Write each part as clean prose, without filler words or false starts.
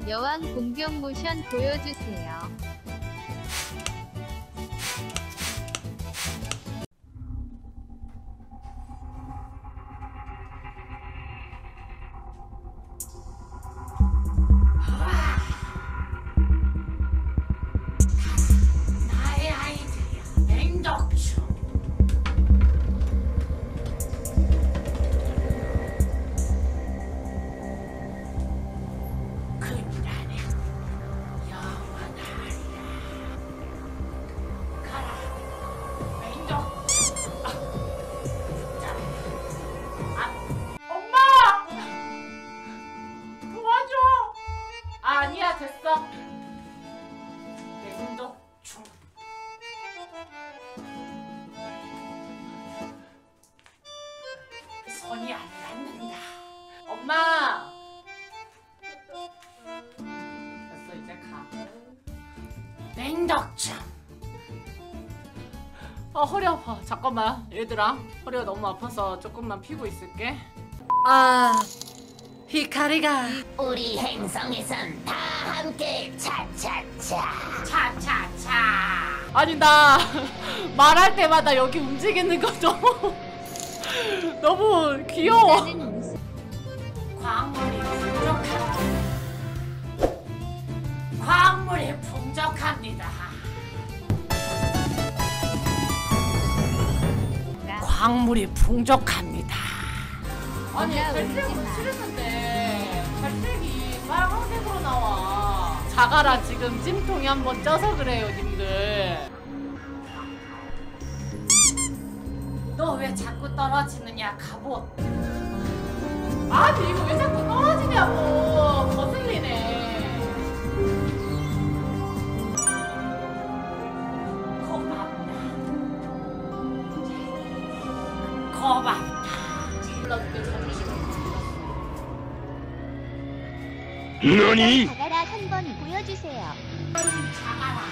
여왕 공격 모션 보여주세요. 나의 아이들이야, 맹독충. 그날은 영원하리라. 가라, 맹독충. 엄마! 도와줘! 아니야, 됐어. 맹독충. 손이 안 닿는다. 엄마! 됐어, 이제 가. 맹독충. 허리 아파. 잠깐만, 얘들아. 허리가 너무 아파서 조금만 피고 있을게. 히카리가 우리 행성에선 다 함께 차차차. 차차차. 아니, 나 말할 때마다 여기 움직이는 거 너무 귀여워. 광물이 풍족합니다. 광물이 풍족합니다. 광물이 풍족합니다. 아니, 갈색은 칠했는데 갈색이 빨간색으로 나와. 자가라, 지금 찜통이 한번 쪄서 그래요, 님들. 너 왜 자꾸 떨어지느냐, 갑옷. 아니, 이거 왜 자꾸 떨어지냐고. 거슬리네. 고맙다. 고맙다. 너니? 자가라 한번 보여주세요. 자가라.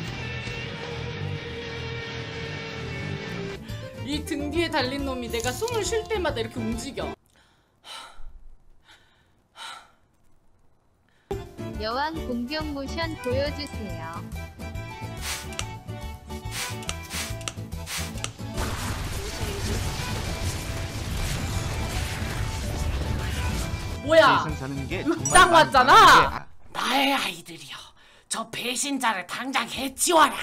이 등 뒤에 달린 놈이 내가 숨을 쉴 때마다 이렇게 움직여. 여왕 공격 모션 보여주세요. 뭐야? 세상 사는 게 윽장 왔잖아. 나의 아이들이여, 저 배신자를 당장 해치워라.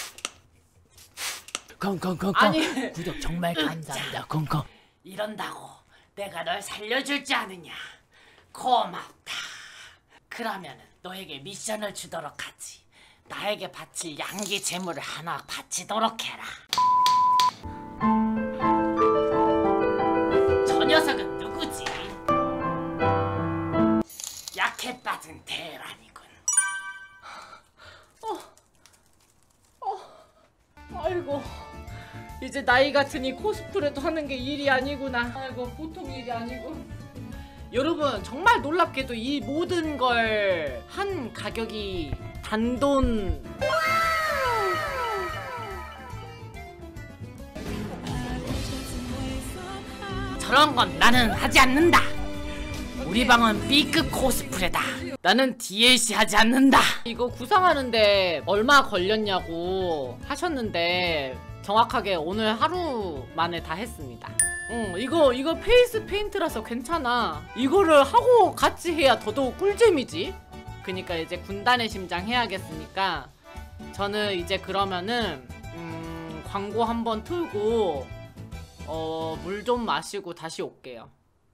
콩콩콩콩. 아니, 구독 정말 감사합니다. 콩콩. 이런다고 내가 널 살려줄지 아느냐. 고맙다. 그러면 너에게 미션을 주도록 하지. 나에게 바칠 양기 재물을 하나 바치도록 해라. 저 녀석은 누구지? 약해 빠진 대란이군. 아이고, 이제 나이가 드니 코스프레도 하는 게 일이 아니구나. 아이고, 보통 일이 아니고. 여러분, 정말 놀랍게도 이 모든 걸 한 가격이 단돈 저런 건 나는 하지 않는다. 우리 방은 B급 코스프레다. 나는 DLC 하지 않는다. 이거 구상하는데 얼마 걸렸냐고 하셨는데 정확하게 오늘 하루 만에 다 했습니다. 이거 페이스 페인트라서 괜찮아. 이거를 하고 같이 해야 더더욱 꿀잼이지. 그니까 이제 군단의 심장 해야겠으니까 저는 이제 그러면은 광고 한번 틀고 물 좀 마시고 다시 올게요.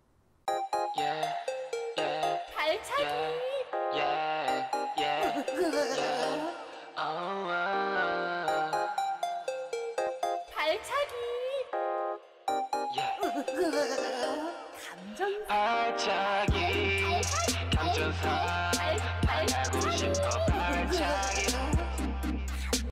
발차기. 발차기. 발차기 감전사